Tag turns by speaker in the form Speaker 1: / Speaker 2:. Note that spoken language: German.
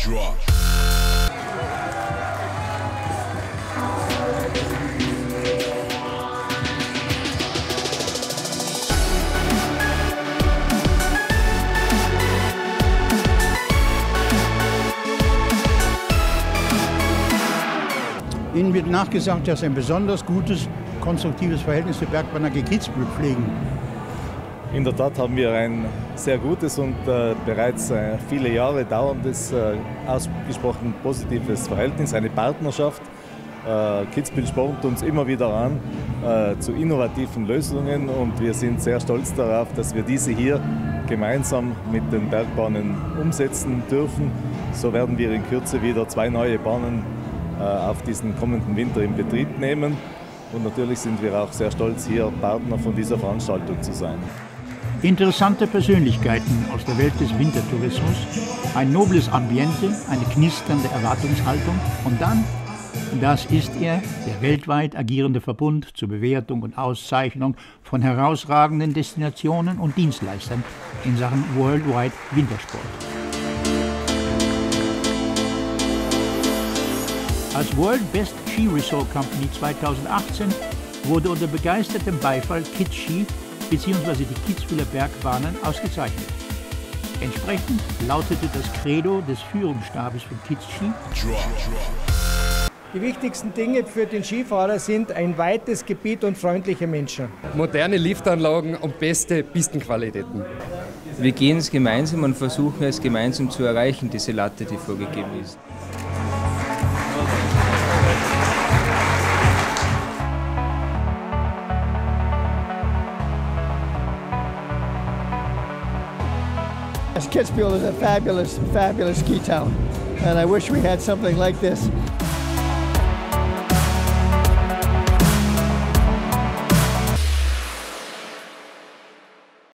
Speaker 1: Ihnen wird nachgesagt, dass Sie ein besonders gutes, konstruktives Verhältnis zur Bergbahn-AG Kitzbühel pflegen.
Speaker 2: In der Tat haben wir ein sehr gutes und bereits viele Jahre dauerndes, ausgesprochen positives Verhältnis, eine Partnerschaft. Kitzbühel spornt uns immer wieder an zu innovativen Lösungen und wir sind sehr stolz darauf, dass wir diese hier gemeinsam mit den Bergbahnen umsetzen dürfen. So werden wir in Kürze wieder 2 neue Bahnen auf diesen kommenden Winter in Betrieb nehmen. Und natürlich sind wir auch sehr stolz, hier Partner von dieser Veranstaltung zu sein.
Speaker 1: Interessante Persönlichkeiten aus der Welt des Wintertourismus, ein nobles Ambiente, eine knisternde Erwartungshaltung und dann, das ist er, der weltweit agierende Verbund zur Bewertung und Auszeichnung von herausragenden Destinationen und Dienstleistern in Sachen Worldwide Wintersport. Als World Best Ski Resort Company 2018 wurde unter begeistertem Beifall Kitzski bzw. die Kitzbüheler Bergbahnen ausgezeichnet. Entsprechend lautete das Credo des Führungsstabes von Kitzski:
Speaker 3: Die wichtigsten Dinge für den Skifahrer sind ein weites Gebiet und freundliche Menschen.
Speaker 4: Moderne Liftanlagen und beste Pistenqualitäten.
Speaker 5: Wir gehen es gemeinsam und versuchen es gemeinsam zu erreichen, diese Latte, die vorgegeben ist.
Speaker 6: Kitzbühel is a fabulous, fabulous ski town, and I wish we had something like this